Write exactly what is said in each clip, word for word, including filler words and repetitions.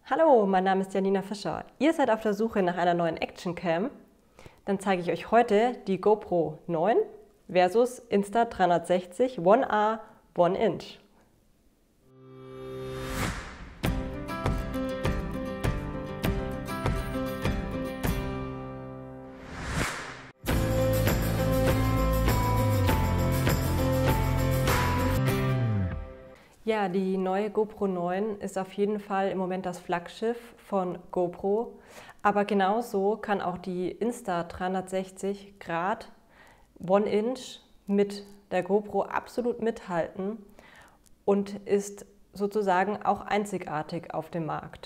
Hallo, mein Name ist Janina Fischer. Ihr seid auf der Suche nach einer neuen Actioncam? Dann zeige ich euch heute die GoPro neun versus Insta dreihundertsechzig One R One Inch. Ja, die neue GoPro neun ist auf jeden Fall im Moment das Flaggschiff von GoPro, aber genauso kann auch die Insta dreihundertsechzig Grad One Inch mit der GoPro absolut mithalten und ist sozusagen auch einzigartig auf dem Markt.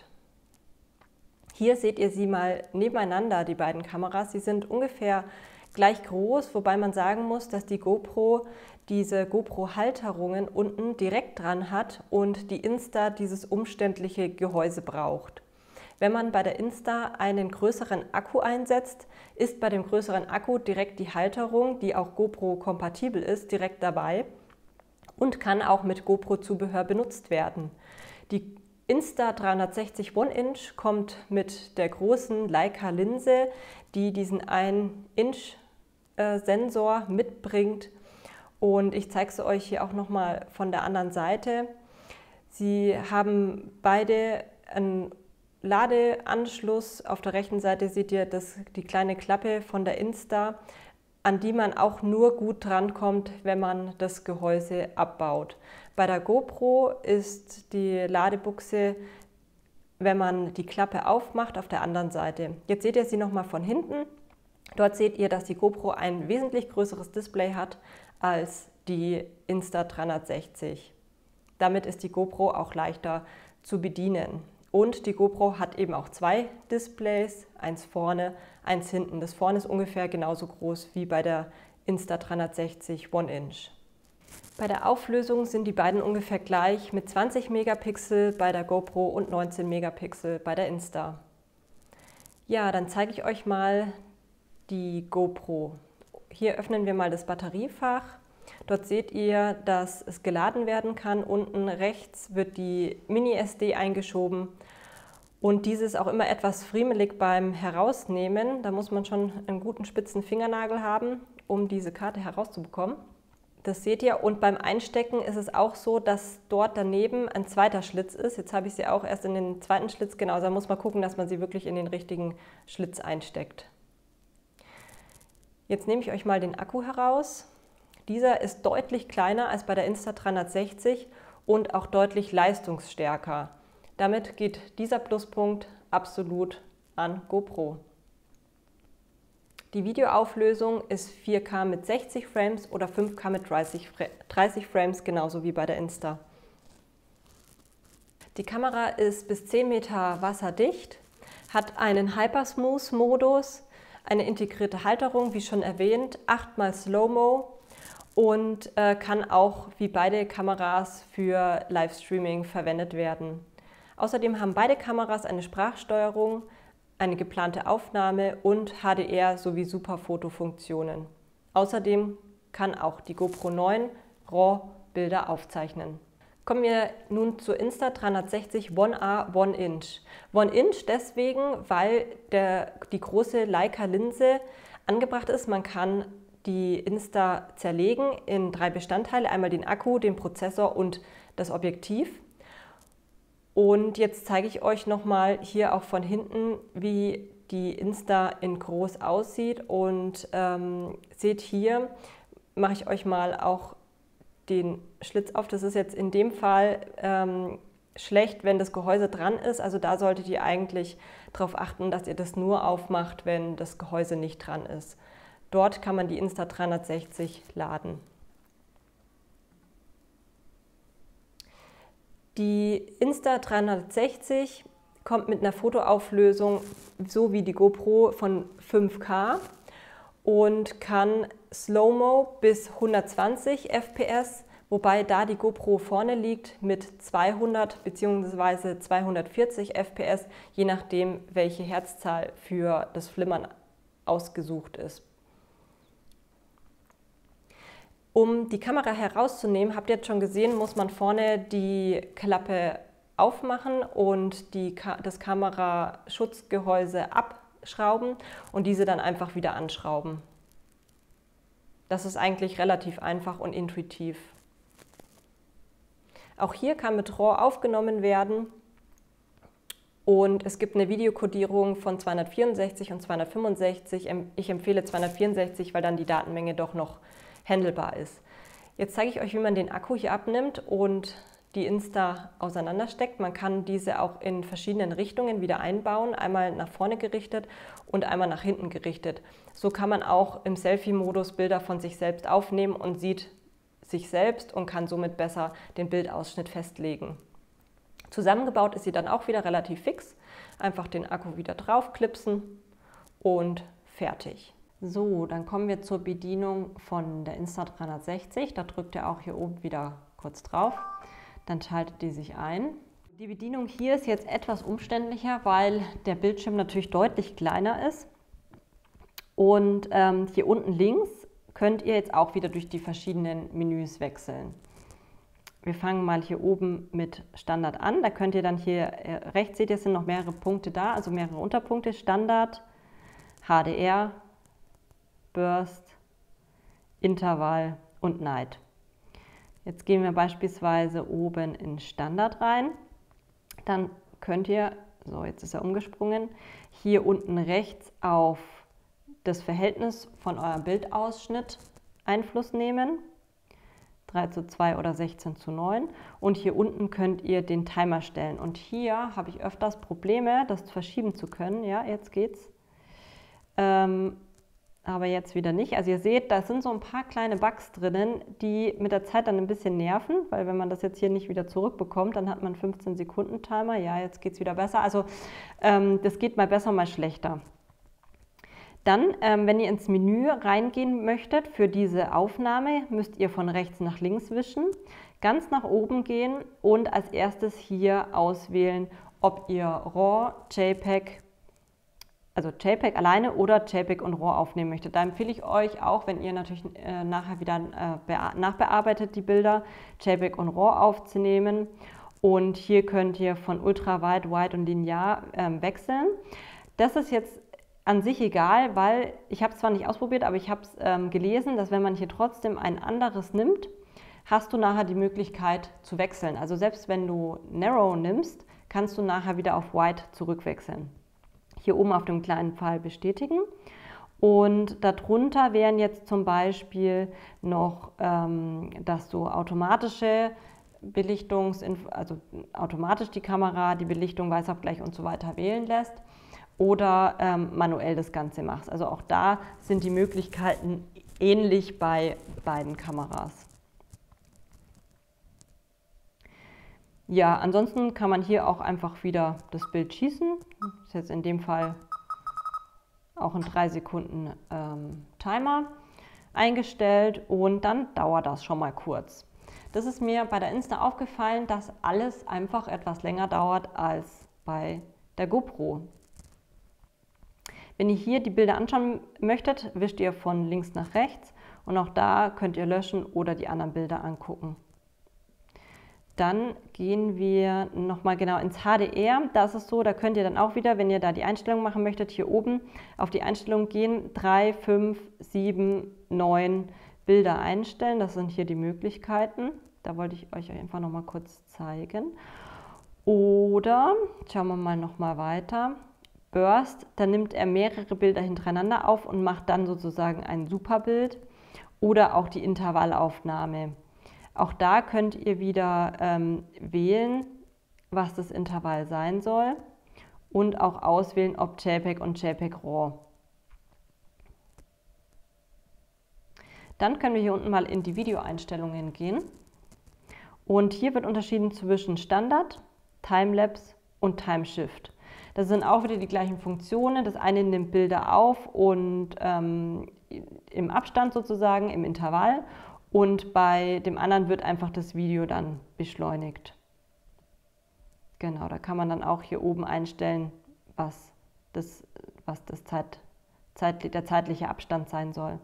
Hier seht ihr sie mal nebeneinander, die beiden Kameras. Sie sind ungefähr gleich groß, wobei man sagen muss, dass die GoPro diese GoPro-Halterungen unten direkt dran hat und die Insta dieses umständliche Gehäuse braucht. Wenn man bei der Insta einen größeren Akku einsetzt, ist bei dem größeren Akku direkt die Halterung, die auch GoPro-kompatibel ist, direkt dabei und kann auch mit GoPro-Zubehör benutzt werden. Die Insta dreihundertsechzig One Inch kommt mit der großen Leica-Linse, die diesen ein Inch Sensor mitbringt, und ich zeige es euch hier auch nochmal von der anderen Seite. Sie haben beide einen Ladeanschluss. Auf der rechten Seite seht ihr das, die kleine Klappe von der Insta, an die man auch nur gut drankommt, wenn man das Gehäuse abbaut. Bei der GoPro ist die Ladebuchse, wenn man die Klappe aufmacht, auf der anderen Seite. Jetzt seht ihr sie nochmal von hinten. Dort seht ihr, dass die GoPro ein wesentlich größeres Display hat als die Insta dreihundertsechzig. Damit ist die GoPro auch leichter zu bedienen. Und die GoPro hat eben auch zwei Displays, eins vorne, eins hinten. Das vorne ist ungefähr genauso groß wie bei der Insta dreihundertsechzig One Inch. Bei der Auflösung sind die beiden ungefähr gleich mit zwanzig Megapixel bei der GoPro und neunzehn Megapixel bei der Insta. Ja, dann zeige ich euch mal die GoPro. Hier öffnen wir mal das Batteriefach. Dort seht ihr, dass es geladen werden kann. Unten rechts wird die Mini S D eingeschoben und dieses auch immer etwas friemelig beim Herausnehmen. Da muss man schon einen guten spitzen Fingernagel haben, um diese Karte herauszubekommen. Das seht ihr, und beim Einstecken ist es auch so, dass dort daneben ein zweiter Schlitz ist. Jetzt habe ich sie auch erst in den zweiten Schlitz, genau, da muss man gucken, dass man sie wirklich in den richtigen Schlitz einsteckt. Jetzt nehme ich euch mal den Akku heraus. Dieser ist deutlich kleiner als bei der Insta dreihundertsechzig und auch deutlich leistungsstärker. Damit geht dieser Pluspunkt absolut an GoPro. Die Videoauflösung ist vier K mit sechzig Frames oder fünf K mit dreißig Frames, genauso wie bei der Insta. Die Kamera ist bis zehn Meter wasserdicht, hat einen Hypersmooth-Modus, eine integrierte Halterung, wie schon erwähnt, acht mal Slow-Mo und äh, kann auch wie beide Kameras für Livestreaming verwendet werden. Außerdem haben beide Kameras eine Sprachsteuerung, eine geplante Aufnahme und H D R sowie Superfoto-Funktionen. Außerdem kann auch die GoPro neun RAW-Bilder aufzeichnen. Kommen wir nun zur Insta dreihundertsechzig One R One Inch. One Inch deswegen, weil der, die große Leica-Linse angebracht ist. Man kann die Insta zerlegen in drei Bestandteile, einmal den Akku, den Prozessor und das Objektiv. Und jetzt zeige ich euch nochmal hier auch von hinten, wie die Insta in groß aussieht. Und ähm, seht hier, mache ich euch mal auch den Schlitz auf. Das ist jetzt in dem Fall ähm, schlecht, wenn das Gehäuse dran ist. Also da solltet ihr eigentlich darauf achten, dass ihr das nur aufmacht, wenn das Gehäuse nicht dran ist. Dort kann man die Insta dreihundertsechzig laden. Die Insta dreihundertsechzig kommt mit einer Fotoauflösung so wie die GoPro von fünf K und kann Slow-Mo bis hundertzwanzig F P S, wobei da die GoPro vorne liegt mit zweihundert bzw. zweihundertvierzig F P S, je nachdem, welche Herzzahl für das Flimmern ausgesucht ist. Um die Kamera herauszunehmen, habt ihr jetzt schon gesehen, muss man vorne die Klappe aufmachen und die, das Kameraschutzgehäuse abschrauben und diese dann einfach wieder anschrauben. Das ist eigentlich relativ einfach und intuitiv. Auch hier kann mit RAW aufgenommen werden und es gibt eine Videokodierung von zweihundertvierundsechzig und zweihundertfünfundsechzig. Ich empfehle zweihundertvierundsechzig, weil dann die Datenmenge doch noch handelbar ist. Jetzt zeige ich euch, wie man den Akku hier abnimmt und die Insta auseinandersteckt. Man kann diese auch in verschiedenen Richtungen wieder einbauen, einmal nach vorne gerichtet und einmal nach hinten gerichtet. So kann man auch im Selfie-Modus Bilder von sich selbst aufnehmen und sieht sich selbst und kann somit besser den Bildausschnitt festlegen. Zusammengebaut ist sie dann auch wieder relativ fix. Einfach den Akku wieder draufklipsen und fertig. So, dann kommen wir zur Bedienung von der Insta dreihundertsechzig. Da drückt ihr auch hier oben wieder kurz drauf. Dann schaltet die sich ein. Die Bedienung hier ist jetzt etwas umständlicher, weil der Bildschirm natürlich deutlich kleiner ist. Und ähm, hier unten links könnt ihr jetzt auch wieder durch die verschiedenen Menüs wechseln. Wir fangen mal hier oben mit Standard an. Da könnt ihr dann hier äh, rechts, seht ihr, es sind noch mehrere Punkte da, also mehrere Unterpunkte. Standard, H D R, Burst, Intervall und Night. Jetzt gehen wir beispielsweise oben in Standard rein. Dann könnt ihr, so jetzt ist er umgesprungen, hier unten rechts auf das Verhältnis von eurem Bildausschnitt Einfluss nehmen. drei zu zwei oder sechzehn zu neun. Und hier unten könnt ihr den Timer stellen. Und hier habe ich öfters Probleme, das verschieben zu können. Ja, jetzt geht's. Ähm, aber jetzt wieder nicht. Also ihr seht, da sind so ein paar kleine Bugs drinnen, die mit der Zeit dann ein bisschen nerven, weil wenn man das jetzt hier nicht wieder zurückbekommt, dann hat man fünfzehn Sekunden Timer. Ja, jetzt geht es wieder besser. Also ähm, das geht mal besser, mal schlechter. Dann, ähm, wenn ihr ins Menü reingehen möchtet für diese Aufnahme, müsst ihr von rechts nach links wischen, ganz nach oben gehen und als erstes hier auswählen, ob ihr RAW, JPEG, also JPEG alleine oder JPEG und RAW aufnehmen möchtet. Da empfehle ich euch auch, wenn ihr natürlich äh, nachher wieder äh, nachbearbeitet die Bilder, JPEG und RAW aufzunehmen. Und hier könnt ihr von Ultrawide, Wide und Linear äh, wechseln. Das ist jetzt an sich egal, weil ich habe es zwar nicht ausprobiert, aber ich habe es ähm, gelesen, dass wenn man hier trotzdem ein anderes nimmt, hast du nachher die Möglichkeit zu wechseln. Also selbst wenn du Narrow nimmst, kannst du nachher wieder auf Wide zurückwechseln. Hier oben auf dem kleinen Pfeil bestätigen. Und darunter wären jetzt zum Beispiel noch, ähm, dass du automatische Belichtungs, also automatisch die Kamera, die Belichtung, Weißabgleich und so weiter wählen lässt oder ähm, manuell das Ganze machst. Also auch da sind die Möglichkeiten ähnlich bei beiden Kameras. Ja, ansonsten kann man hier auch einfach wieder das Bild schießen. Das ist jetzt in dem Fall auch ein drei Sekunden ähm, Timer eingestellt und dann dauert das schon mal kurz. Das ist mir bei der Insta aufgefallen, dass alles einfach etwas länger dauert als bei der GoPro. Wenn ihr hier die Bilder anschauen möchtet, wischt ihr von links nach rechts und auch da könnt ihr löschen oder die anderen Bilder angucken. Dann gehen wir nochmal genau ins H D R. Da ist es so, da könnt ihr dann auch wieder, wenn ihr da die Einstellung machen möchtet, hier oben auf die Einstellung gehen, drei, fünf, sieben, neun Bilder einstellen. Das sind hier die Möglichkeiten. Da wollte ich euch einfach nochmal kurz zeigen. Oder, schauen wir mal nochmal weiter, Burst, da nimmt er mehrere Bilder hintereinander auf und macht dann sozusagen ein Superbild. Oder auch die Intervallaufnahme. Auch da könnt ihr wieder ähm, wählen, was das Intervall sein soll und auch auswählen, ob JPEG und JPEG RAW. Dann können wir hier unten mal in die Videoeinstellungen gehen und hier wird unterschieden zwischen Standard, Timelapse und Timeshift. Das sind auch wieder die gleichen Funktionen. Das eine nimmt Bilder auf und ähm, im Abstand sozusagen, im Intervall. Und bei dem anderen wird einfach das Video dann beschleunigt. Genau, da kann man dann auch hier oben einstellen, was, das, was das Zeit, Zeit, der zeitliche Abstand sein soll.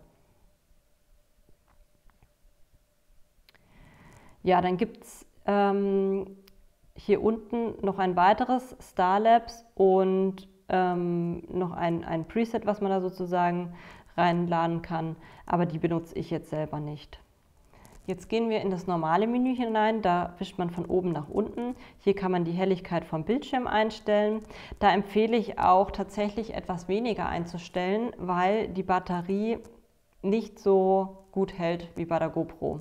Ja, dann gibt es ähm, hier unten noch ein weiteres Starlabs und ähm, noch ein, ein Preset, was man da sozusagen reinladen kann, aber die benutze ich jetzt selber nicht. Jetzt gehen wir in das normale Menü hinein, da wischt man von oben nach unten. Hier kann man die Helligkeit vom Bildschirm einstellen. Da empfehle ich auch tatsächlich etwas weniger einzustellen, weil die Batterie nicht so gut hält wie bei der GoPro.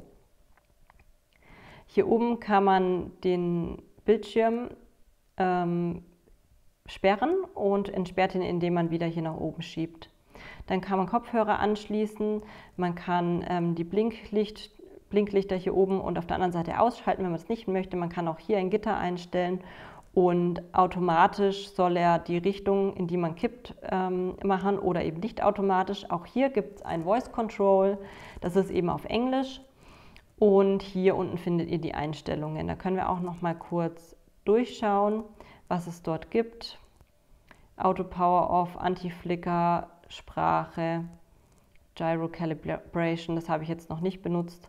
Hier oben kann man den Bildschirm ähm, sperren und entsperrt ihn, indem man wieder hier nach oben schiebt. Dann kann man Kopfhörer anschließen, man kann ähm, die Blinklicht Blinklichter hier oben und auf der anderen Seite ausschalten, wenn man es nicht möchte. Man kann auch hier ein Gitter einstellen und automatisch soll er die Richtung, in die man kippt, ähm, machen oder eben nicht automatisch. Auch hier gibt es ein Voice Control, das ist eben auf Englisch und hier unten findet ihr die Einstellungen. Da können wir auch noch mal kurz durchschauen, was es dort gibt. Auto Power Off, Anti-Flicker, Sprache, Gyro Calibration, das habe ich jetzt noch nicht benutzt.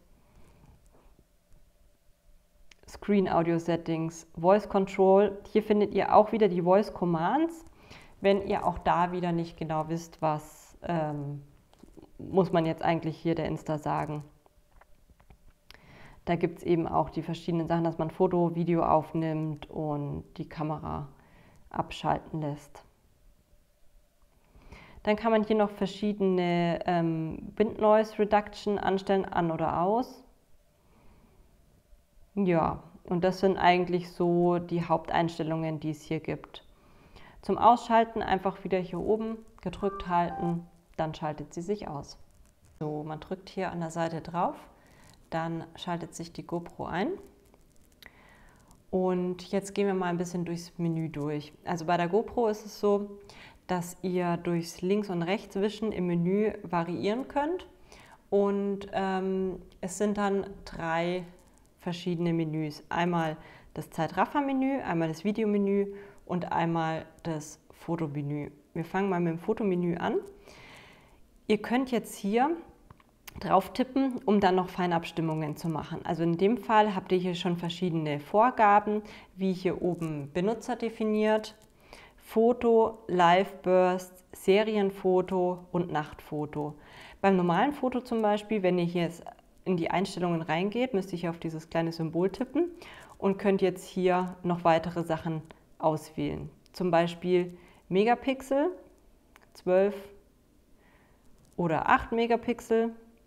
Screen Audio Settings, Voice Control. Hier findet ihr auch wieder die Voice Commands. Wenn ihr auch da wieder nicht genau wisst, was ähm, muss man jetzt eigentlich hier der Insta sagen. Da gibt es eben auch die verschiedenen Sachen, dass man Foto, Video aufnimmt und die Kamera abschalten lässt. Dann kann man hier noch verschiedene ähm, Wind Noise Reduction anstellen, an oder aus. Ja, und das sind eigentlich so die Haupteinstellungen, die es hier gibt. Zum Ausschalten einfach wieder hier oben gedrückt halten, dann schaltet sie sich aus. So, man drückt hier an der Seite drauf, dann schaltet sich die GoPro ein. Und jetzt gehen wir mal ein bisschen durchs Menü durch. Also bei der GoPro ist es so, dass ihr durchs Links- und Rechtswischen im Menü variieren könnt. Und ähm, es sind dann drei verschiedene Menüs. Einmal das Zeitraffer-Menü, einmal das Videomenü und einmal das Fotomenü. Wir fangen mal mit dem Fotomenü an. Ihr könnt jetzt hier drauf tippen, um dann noch Feinabstimmungen zu machen. Also in dem Fall habt ihr hier schon verschiedene Vorgaben, wie hier oben Benutzer definiert, Foto, Live Burst, Serienfoto und Nachtfoto. Beim normalen Foto zum Beispiel, wenn ihr hier in die Einstellungen reingeht, müsst ihr hier auf dieses kleine Symbol tippen und könnt jetzt hier noch weitere Sachen auswählen. Zum Beispiel Megapixel, zwölf oder acht Megapixel.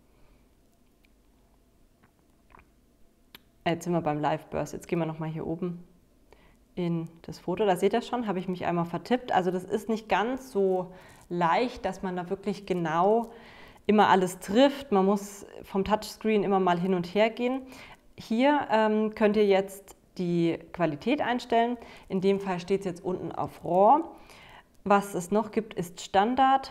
Jetzt sind wir beim Live Burst. Jetzt gehen wir nochmal hier oben in das Foto. Da seht ihr schon, habe ich mich einmal vertippt. Also das ist nicht ganz so leicht, dass man da wirklich genau immer alles trifft. Man muss vom Touchscreen immer mal hin und her gehen. Hier ähm, könnt ihr jetzt die Qualität einstellen. In dem Fall steht es jetzt unten auf RAW. Was es noch gibt, ist Standard,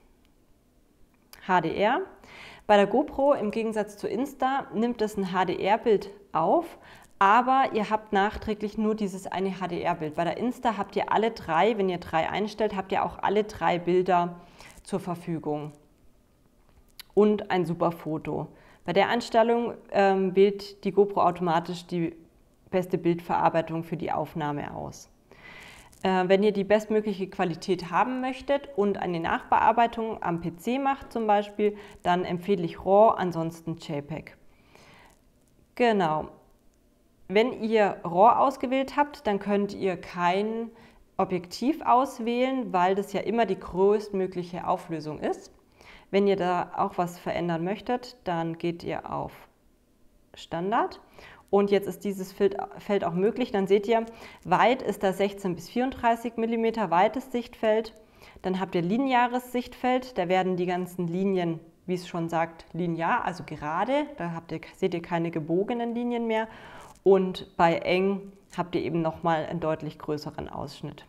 H D R. Bei der GoPro im Gegensatz zu Insta nimmt es ein H D R-Bild auf, aber ihr habt nachträglich nur dieses eine H D R-Bild. Bei der Insta habt ihr alle drei, wenn ihr drei einstellt, habt ihr auch alle drei Bilder zur Verfügung. Und ein super Foto. Bei der Einstellung ähm, wählt die GoPro automatisch die beste Bildverarbeitung für die Aufnahme aus. Äh, wenn ihr die bestmögliche Qualität haben möchtet und eine Nachbearbeitung am P C macht zum Beispiel, dann empfehle ich RAW, ansonsten JPEG. Genau. Wenn ihr RAW ausgewählt habt, dann könnt ihr kein Objektiv auswählen, weil das ja immer die größtmögliche Auflösung ist. Wenn ihr da auch was verändern möchtet, dann geht ihr auf Standard und jetzt ist dieses Feld auch möglich. Dann seht ihr, weit ist das sechzehn bis vierunddreißig Millimeter weites Sichtfeld. Dann habt ihr lineares Sichtfeld, da werden die ganzen Linien, wie es schon sagt, linear, also gerade. Da habt ihr, seht ihr keine gebogenen Linien mehr und bei eng habt ihr eben nochmal einen deutlich größeren Ausschnitt.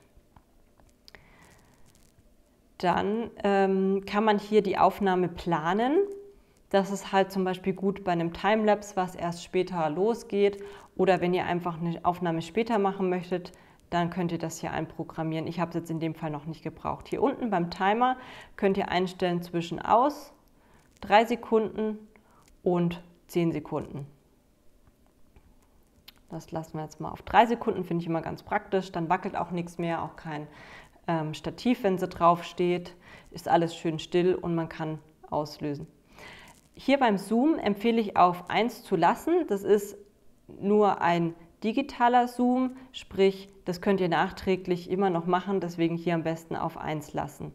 Dann ähm, kann man hier die Aufnahme planen. Das ist halt zum Beispiel gut bei einem Timelapse, was erst später losgeht. Oder wenn ihr einfach eine Aufnahme später machen möchtet, dann könnt ihr das hier einprogrammieren. Ich habe es jetzt in dem Fall noch nicht gebraucht. Hier unten beim Timer könnt ihr einstellen zwischen aus, drei Sekunden und zehn Sekunden. Das lassen wir jetzt mal auf drei Sekunden, finde ich immer ganz praktisch. Dann wackelt auch nichts mehr, auch kein ähm, Stativ, wenn sie drauf steht. Ist alles schön still und man kann auslösen. Hier beim Zoom empfehle ich auf eins zu lassen. Das ist nur ein digitaler Zoom, sprich, das könnt ihr nachträglich immer noch machen, deswegen hier am besten auf eins lassen.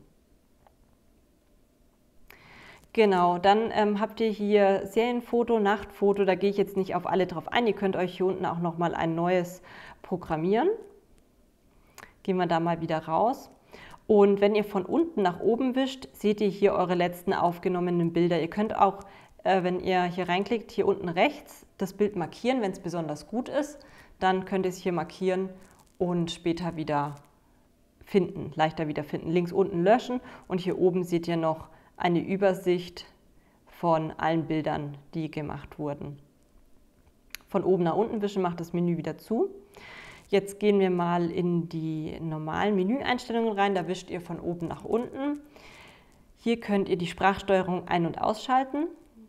Genau, dann ähm, habt ihr hier Serienfoto, Nachtfoto, da gehe ich jetzt nicht auf alle drauf ein. Ihr könnt euch hier unten auch nochmal ein neues programmieren. Gehen wir da mal wieder raus. Und wenn ihr von unten nach oben wischt, seht ihr hier eure letzten aufgenommenen Bilder. Ihr könnt auch, äh, wenn ihr hier reinklickt, hier unten rechts das Bild markieren, wenn es besonders gut ist. Dann könnt ihr es hier markieren und später wieder finden, leichter wieder finden. Links unten löschen und hier oben seht ihr noch eine Übersicht von allen Bildern, die gemacht wurden. Von oben nach unten wischen macht das Menü wieder zu. Jetzt gehen wir mal in die normalen Menüeinstellungen rein. Da wischt ihr von oben nach unten. Hier könnt ihr die Sprachsteuerung ein- und ausschalten.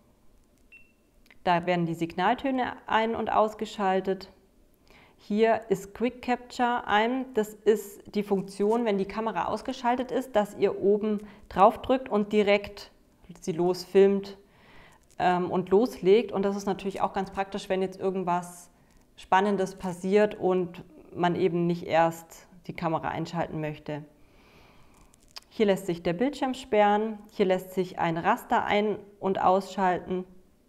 Da werden die Signaltöne ein- und ausgeschaltet. Hier ist Quick Capture ein. Das ist die Funktion, wenn die Kamera ausgeschaltet ist, dass ihr oben drauf drückt und direkt sie losfilmt ähm, und loslegt. Und das ist natürlich auch ganz praktisch, wenn jetzt irgendwas Spannendes passiert und man eben nicht erst die Kamera einschalten möchte. Hier lässt sich der Bildschirm sperren. Hier lässt sich ein Raster ein- und ausschalten.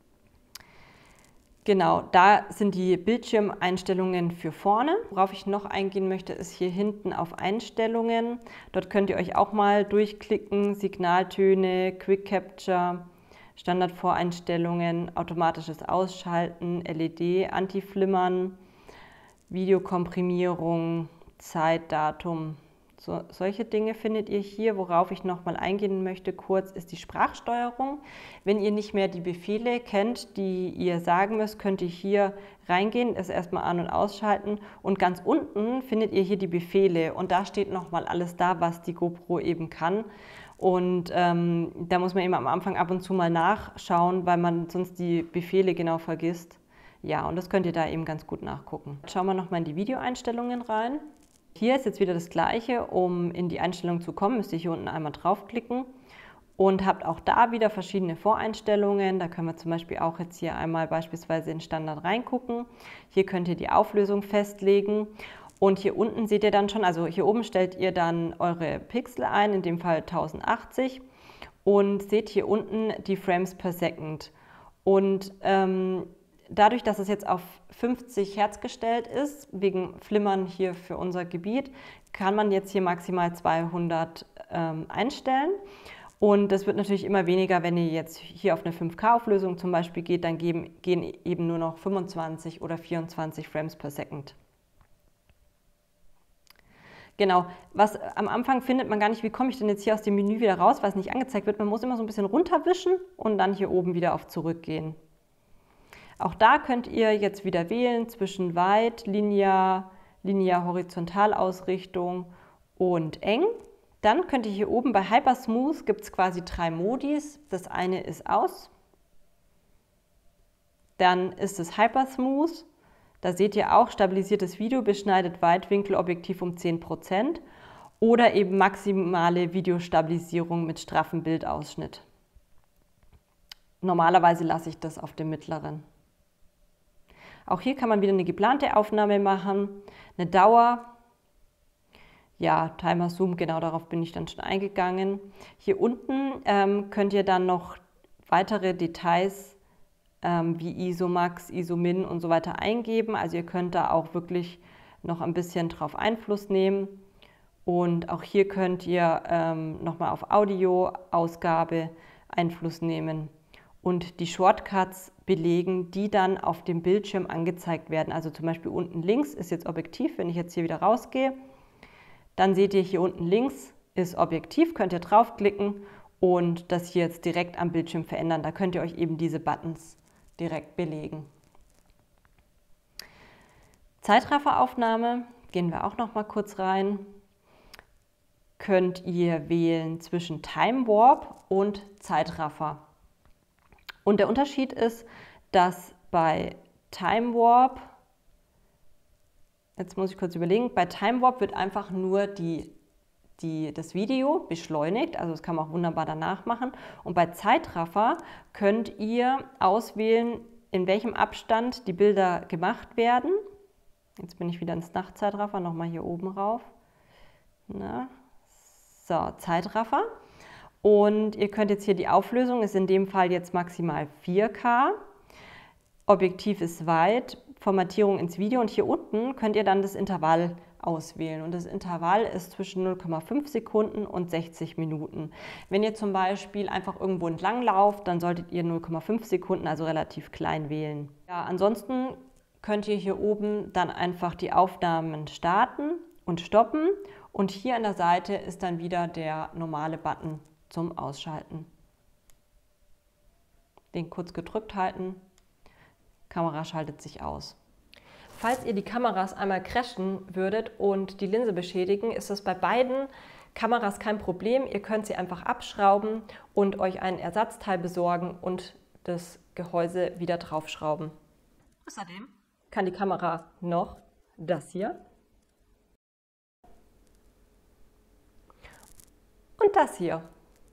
Genau, da sind die Bildschirmeinstellungen für vorne. Worauf ich noch eingehen möchte, ist hier hinten auf Einstellungen. Dort könnt ihr euch auch mal durchklicken, Signaltöne, Quick Capture, Standardvoreinstellungen, automatisches Ausschalten, L E D, Anti-Flimmern, Videokomprimierung, Zeit, Datum. So, solche Dinge findet ihr hier. Worauf ich noch mal eingehen möchte kurz, ist die Sprachsteuerung. Wenn ihr nicht mehr die Befehle kennt, die ihr sagen müsst, könnt ihr hier reingehen, es erstmal an- und ausschalten. Und ganz unten findet ihr hier die Befehle. Und da steht noch mal alles da, was die GoPro eben kann. Und ähm, da muss man eben am Anfang ab und zu mal nachschauen, weil man sonst die Befehle genau vergisst. Ja, und das könnt ihr da eben ganz gut nachgucken. Schauen wir noch mal in die Videoeinstellungen rein. Hier ist jetzt wieder das Gleiche. Um in die Einstellung zu kommen, müsst ihr hier unten einmal draufklicken und habt auch da wieder verschiedene Voreinstellungen. Da können wir zum Beispiel auch jetzt hier einmal beispielsweise in Standard reingucken. Hier könnt ihr die Auflösung festlegen und hier unten seht ihr dann schon, also hier oben stellt ihr dann eure Pixel ein, in dem Fall tausendachtzig und seht hier unten die Frames per Second. Und ähm, dadurch, dass es jetzt auf fünfzig Hertz gestellt ist, wegen Flimmern hier für unser Gebiet, kann man jetzt hier maximal zweihundert ähm, einstellen. Und das wird natürlich immer weniger, wenn ihr jetzt hier auf eine fünf K Auflösung zum Beispiel geht, dann geben, gehen eben nur noch fünfundzwanzig oder vierundzwanzig Frames per Second. Genau, was am Anfang findet man gar nicht, wie komme ich denn jetzt hier aus dem Menü wieder raus, weil es nicht angezeigt wird. Man muss immer so ein bisschen runterwischen und dann hier oben wieder auf Zurückgehen. Auch da könnt ihr jetzt wieder wählen zwischen weit, linear, linear Horizontalausrichtung und eng. Dann könnt ihr hier oben bei Hypersmooth gibt es quasi drei Modis. Das eine ist aus. Dann ist es Hypersmooth. Da seht ihr auch, stabilisiertes Video beschneidet Weitwinkelobjektiv um zehn Prozent oder eben maximale Videostabilisierung mit straffem Bildausschnitt. Normalerweise lasse ich das auf dem mittleren. Auch hier kann man wieder eine geplante Aufnahme machen, eine Dauer. Ja, Timer Zoom, genau darauf bin ich dann schon eingegangen. Hier unten ähm, könnt ihr dann noch weitere Details ähm, wie I S O Max, I S O Min und so weiter eingeben. Also ihr könnt da auch wirklich noch ein bisschen drauf Einfluss nehmen. Und auch hier könnt ihr ähm, nochmal auf Audioausgabe Einfluss nehmen und die Shortcuts belegen, die dann auf dem Bildschirm angezeigt werden. Also zum Beispiel unten links ist jetzt Objektiv, wenn ich jetzt hier wieder rausgehe, dann seht ihr hier unten links ist Objektiv, könnt ihr draufklicken und das hier jetzt direkt am Bildschirm verändern. Da könnt ihr euch eben diese Buttons direkt belegen. Zeitrafferaufnahme, gehen wir auch noch mal kurz rein. Könnt ihr wählen zwischen Time Warp und Zeitraffer. Und der Unterschied ist, dass bei Time Warp Jetzt muss ich kurz überlegen, bei Time Warp wird einfach nur die, die, das Video beschleunigt, also das kann man auch wunderbar danach machen. Und bei Zeitraffer könnt ihr auswählen, in welchem Abstand die Bilder gemacht werden. Jetzt bin ich wieder ins Nachtzeitraffer, nochmal hier oben rauf. Na, so, Zeitraffer. Und ihr könnt jetzt hier die Auflösung, ist in dem Fall jetzt maximal vier K. Objektiv ist weit, Formatierung ins Video und hier unten könnt ihr dann das Intervall auswählen. Und das Intervall ist zwischen null Komma fünf Sekunden und sechzig Minuten. Wenn ihr zum Beispiel einfach irgendwo entlang lauft, dann solltet ihr null Komma fünf Sekunden, also relativ klein wählen. Ja, ansonsten könnt ihr hier oben dann einfach die Aufnahmen starten und stoppen. Und hier an der Seite ist dann wieder der normale Button zum Ausschalten. Den kurz gedrückt halten. Kamera schaltet sich aus. Falls ihr die Kameras einmal crashen würdet und die Linse beschädigen, ist das bei beiden Kameras kein Problem. Ihr könnt sie einfach abschrauben und euch ein Ersatzteil besorgen und das Gehäuse wieder draufschrauben. Außerdem kann die Kamera noch das hier und das hier.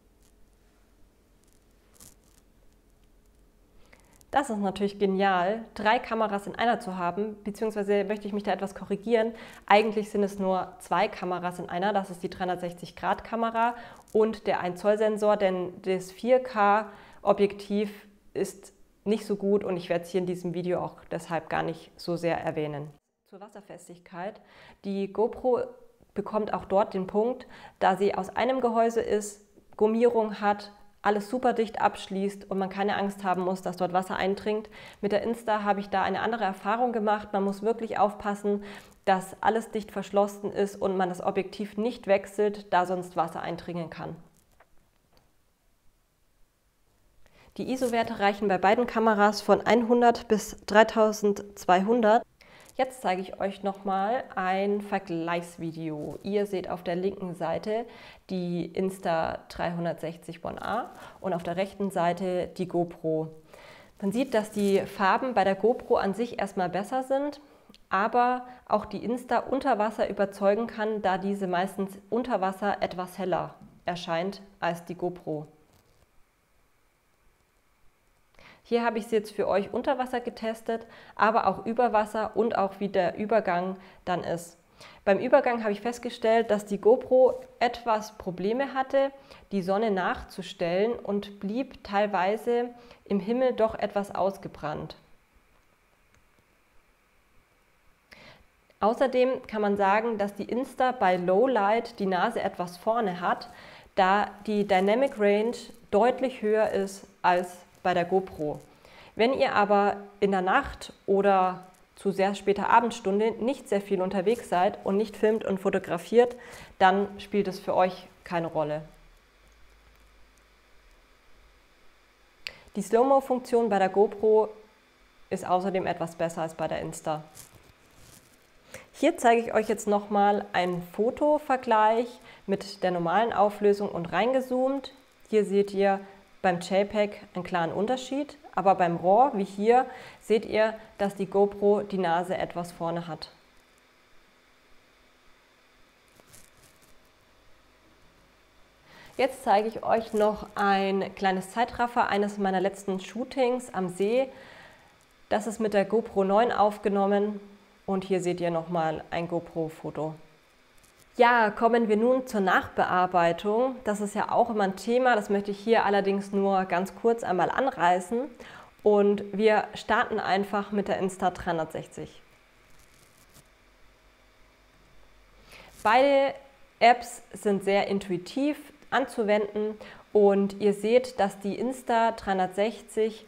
Das ist natürlich genial, drei Kameras in einer zu haben, beziehungsweise möchte ich mich da etwas korrigieren. Eigentlich sind es nur zwei Kameras in einer, das ist die dreihundertsechzig Grad Kamera und der ein Zoll Sensor, denn das vier K Objektiv ist nicht so gut und ich werde es hier in diesem Video auch deshalb gar nicht so sehr erwähnen. Zur Wasserfestigkeit. Die GoPro bekommt auch dort den Punkt, da sie aus einem Gehäuse ist, Gummierung hat, alles super dicht abschließt und man keine Angst haben muss, dass dort Wasser eindringt. Mit der Insta habe ich da eine andere Erfahrung gemacht. Man muss wirklich aufpassen, dass alles dicht verschlossen ist und man das Objektiv nicht wechselt, da sonst Wasser eindringen kann. Die I S O-Werte reichen bei beiden Kameras von hundert bis dreitausendzweihundert. Jetzt zeige ich euch nochmal ein Vergleichsvideo. Ihr seht auf der linken Seite die Insta dreihundertsechzig One A und auf der rechten Seite die GoPro. Man sieht, dass die Farben bei der GoPro an sich erstmal besser sind, aber auch die Insta unter Wasser überzeugen kann, da diese meistens unter Wasser etwas heller erscheint als die GoPro. Hier habe ich es jetzt für euch unter Wasser getestet, aber auch über Wasser und auch wie der Übergang dann ist. Beim Übergang habe ich festgestellt, dass die GoPro etwas Probleme hatte, die Sonne nachzustellen und blieb teilweise im Himmel doch etwas ausgebrannt. Außerdem kann man sagen, dass die Insta bei Lowlight die Nase etwas vorne hat, da die Dynamic Range deutlich höher ist als bei der GoPro. Wenn ihr aber in der Nacht oder zu sehr später Abendstunde nicht sehr viel unterwegs seid und nicht filmt und fotografiert, dann spielt es für euch keine Rolle. Die Slow-Mo-Funktion bei der GoPro ist außerdem etwas besser als bei der Insta. Hier zeige ich euch jetzt nochmal einen Fotovergleich mit der normalen Auflösung und reingezoomt. Hier seht ihr beim JPEG einen klaren Unterschied, aber beim RAW, wie hier, seht ihr, dass die GoPro die Nase etwas vorne hat. Jetzt zeige ich euch noch ein kleines Zeitraffer eines meiner letzten Shootings am See. Das ist mit der GoPro neun aufgenommen und hier seht ihr nochmal ein GoPro-Foto. Ja, kommen wir nun zur Nachbearbeitung. Das ist ja auch immer ein Thema, das möchte ich hier allerdings nur ganz kurz einmal anreißen. Und wir starten einfach mit der Insta dreihundertsechzig. Beide Apps sind sehr intuitiv anzuwenden und ihr seht, dass die Insta dreihundertsechzig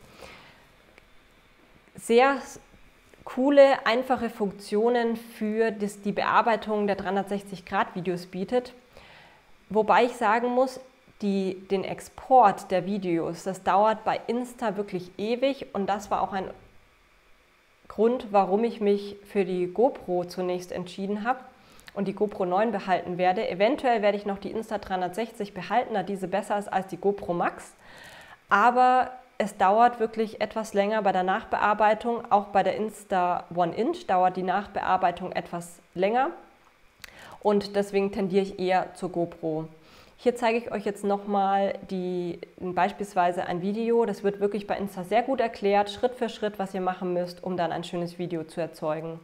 sehr coole, einfache Funktionen für das, die Bearbeitung der dreihundertsechzig Grad Videos bietet. Wobei ich sagen muss, die, den Export der Videos, das dauert bei Insta wirklich ewig und das war auch ein Grund, warum ich mich für die GoPro zunächst entschieden habe und die GoPro neun behalten werde. Eventuell werde ich noch die Insta dreihundertsechzig behalten, da diese besser ist als die GoPro Max, aber es dauert wirklich etwas länger bei der Nachbearbeitung. Auch bei der Insta One Inch dauert die Nachbearbeitung etwas länger. Und deswegen tendiere ich eher zur GoPro. Hier zeige ich euch jetzt nochmal die, beispielsweise ein Video. Das wird wirklich bei Insta sehr gut erklärt, Schritt für Schritt, was ihr machen müsst, um dann ein schönes Video zu erzeugen.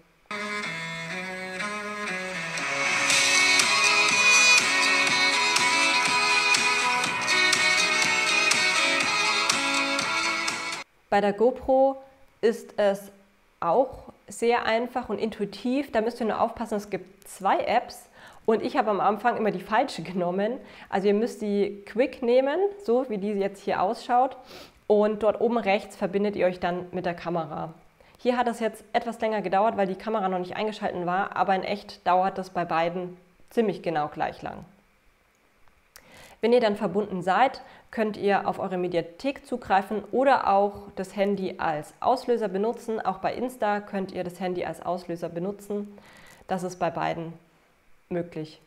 Bei der GoPro ist es auch sehr einfach und intuitiv. Da müsst ihr nur aufpassen, es gibt zwei Apps und ich habe am Anfang immer die falsche genommen. Also ihr müsst die Quick nehmen, so wie die jetzt hier ausschaut, und dort oben rechts verbindet ihr euch dann mit der Kamera. Hier hat es jetzt etwas länger gedauert, weil die Kamera noch nicht eingeschaltet war, aber in echt dauert das bei beiden ziemlich genau gleich lang. Wenn ihr dann verbunden seid, könnt ihr auf eure Mediathek zugreifen oder auch das Handy als Auslöser benutzen. Auch bei Insta könnt ihr das Handy als Auslöser benutzen. Das ist bei beiden möglich.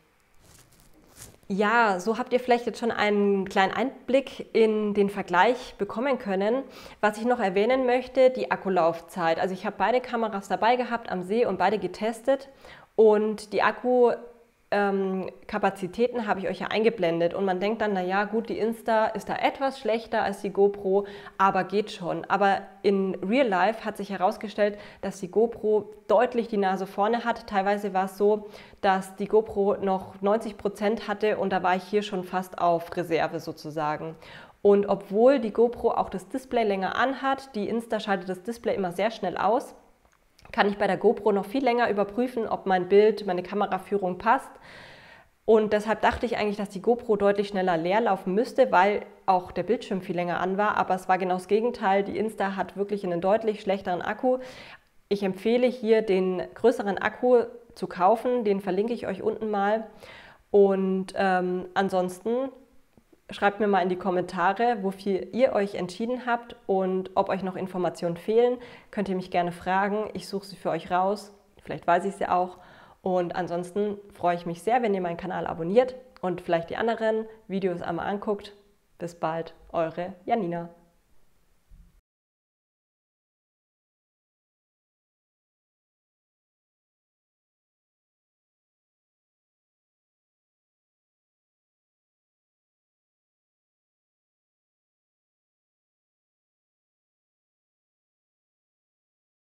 Ja, so habt ihr vielleicht jetzt schon einen kleinen Einblick in den Vergleich bekommen können. Was ich noch erwähnen möchte, die Akkulaufzeit. Also ich habe beide Kameras dabei gehabt am See und beide getestet und die Akku Ähm, Kapazitäten habe ich euch ja eingeblendet und man denkt dann, naja gut, die Insta ist da etwas schlechter als die GoPro, aber geht schon. Aber in Real Life hat sich herausgestellt, dass die GoPro deutlich die Nase vorne hat. Teilweise war es so, dass die GoPro noch neunzig Prozent hatte und da war ich hier schon fast auf Reserve sozusagen. Und obwohl die GoPro auch das Display länger anhat, die Insta schaltet das Display immer sehr schnell aus, kann ich bei der GoPro noch viel länger überprüfen, ob mein Bild, meine Kameraführung passt. Und deshalb dachte ich eigentlich, dass die GoPro deutlich schneller leer laufen müsste, weil auch der Bildschirm viel länger an war. Aber es war genau das Gegenteil. Die Insta hat wirklich einen deutlich schlechteren Akku. Ich empfehle hier den größeren Akku zu kaufen. Den verlinke ich euch unten mal. Und ähm, ansonsten schreibt mir mal in die Kommentare, wofür ihr euch entschieden habt und ob euch noch Informationen fehlen. Könnt ihr mich gerne fragen. Ich suche sie für euch raus. Vielleicht weiß ich sie auch. Und ansonsten freue ich mich sehr, wenn ihr meinen Kanal abonniert und vielleicht die anderen Videos einmal anguckt. Bis bald, eure Janina.